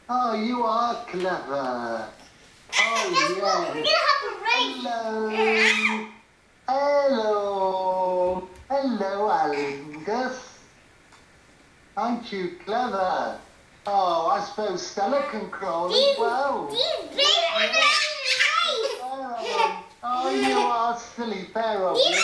Oh, you are clever. Oh, yeah. We're gonna have a race. Hello. Hello. Hello, Angus. Aren't you clever? Oh, I suppose Stella can crawl as well. These big race. Oh, you are silly pair of you.